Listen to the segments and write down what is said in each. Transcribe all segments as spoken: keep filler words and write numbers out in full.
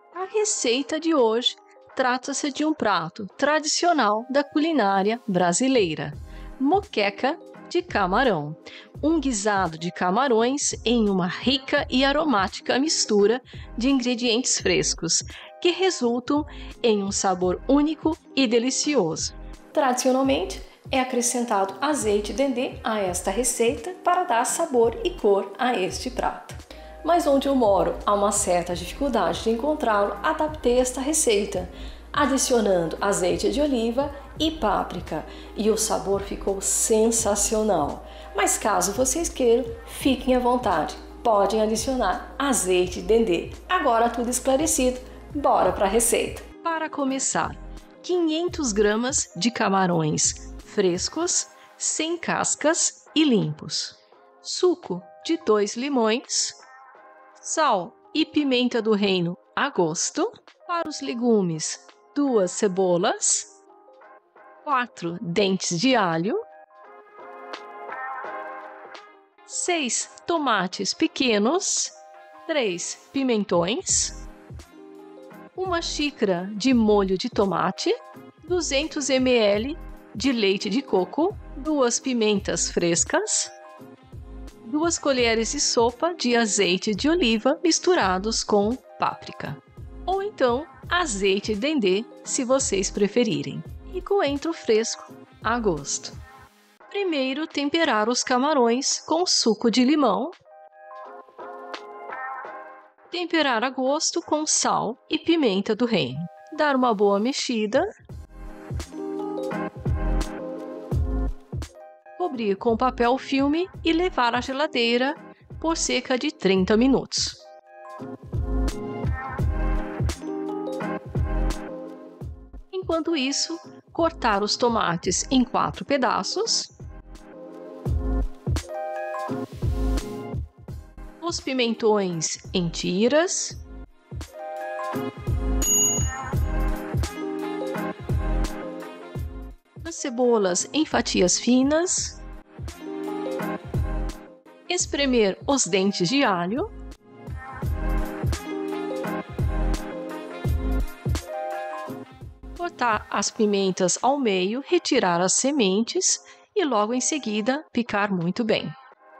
A receita de hoje trata-se de um prato tradicional da culinária brasileira: moqueca de camarão. Um guisado de camarões em uma rica e aromática mistura de ingredientes frescos, que resultam em um sabor único e delicioso. Tradicionalmente, é acrescentado azeite dendê a esta receita para dar sabor e cor a este prato. Mas onde eu moro há uma certa dificuldade de encontrá-lo, adaptei esta receita, adicionando azeite de oliva e páprica, e o sabor ficou sensacional. Mas caso vocês queiram, fiquem à vontade, podem adicionar azeite de dendê. Agora tudo esclarecido, bora para a receita. Para começar, quinhentas gramas de camarões frescos, sem cascas e limpos, suco de dois limões, sal e pimenta do reino a gosto. Para os legumes, duas cebolas, quatro dentes de alho, seis tomates pequenos, três pimentões, uma xícara de molho de tomate, duzentos mililitros de leite de coco, duas pimentas frescas, duas colheres de sopa de azeite de oliva misturados com páprica, ou então azeite de dendê, se vocês preferirem, e coentro fresco a gosto. Primeiro, temperar os camarões com suco de limão. Temperar a gosto com sal e pimenta do reino. Dar uma boa mexida. Cobrir com papel filme e levar à geladeira por cerca de trinta minutos. Enquanto isso, cortar os tomates em quatro pedaços. Os pimentões em tiras. As cebolas em fatias finas. Espremer os dentes de alho. Cortar as pimentas ao meio, retirar as sementes e logo em seguida picar muito bem.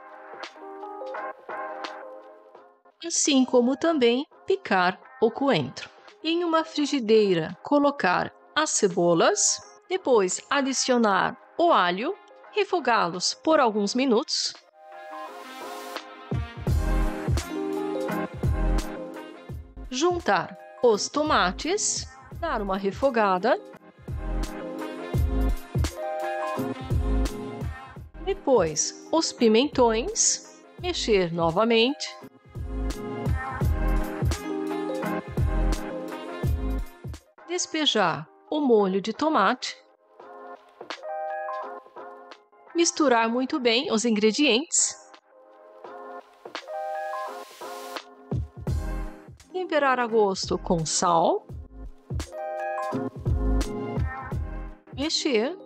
Assim como também picar o coentro. Em uma frigideira, colocar as cebolas, depois adicionar o alho, refogá-los por alguns minutos. Juntar os tomates, dar uma refogada. Depois, os pimentões, mexer novamente. Despejar o molho de tomate. Misturar muito bem os ingredientes. Temperar a gosto com sal. Mexer.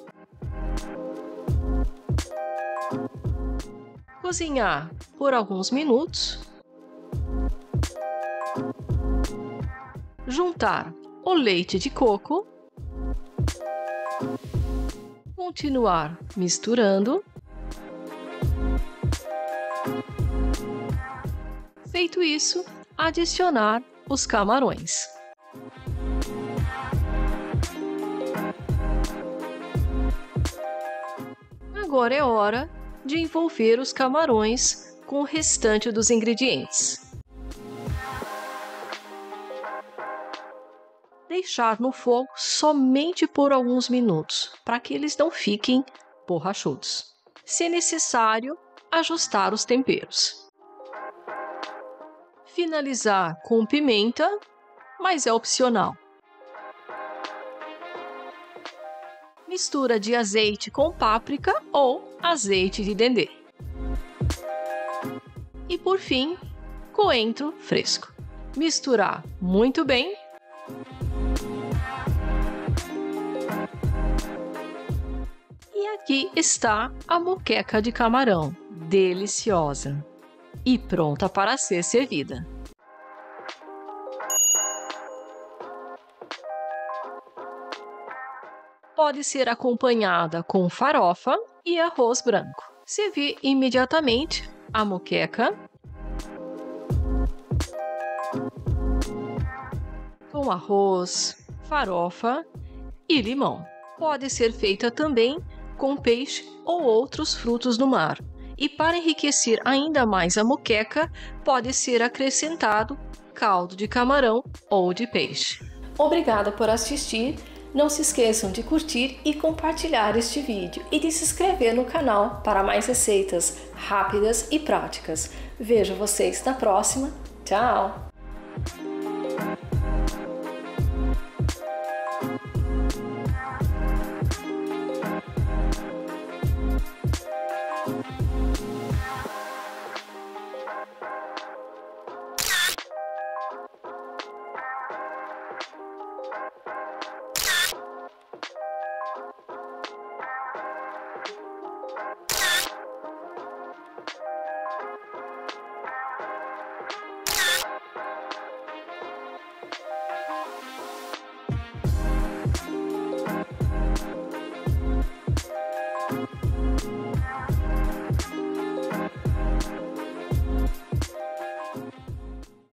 Cozinhar por alguns minutos. Juntar o leite de coco. Continuar misturando. Feito isso, adicionar os camarões. Agora é hora de envolver os camarões com o restante dos ingredientes. Deixar no fogo somente por alguns minutos, para que eles não fiquem borrachudos. Se necessário, ajustar os temperos. Finalizar com pimenta, mas é opcional. Mistura de azeite com páprica ou azeite de dendê. E por fim, coentro fresco. Misturar muito bem. E aqui está a moqueca de camarão, deliciosa e pronta para ser servida. Pode ser acompanhada com farofa e arroz branco. Servir imediatamente a moqueca com arroz, farofa e limão. Pode ser feita também com peixe ou outros frutos do mar. E para enriquecer ainda mais a moqueca, pode ser acrescentado caldo de camarão ou de peixe. Obrigada por assistir. Não se esqueçam de curtir e compartilhar este vídeo e de se inscrever no canal para mais receitas rápidas e práticas. Vejo vocês na próxima. Tchau!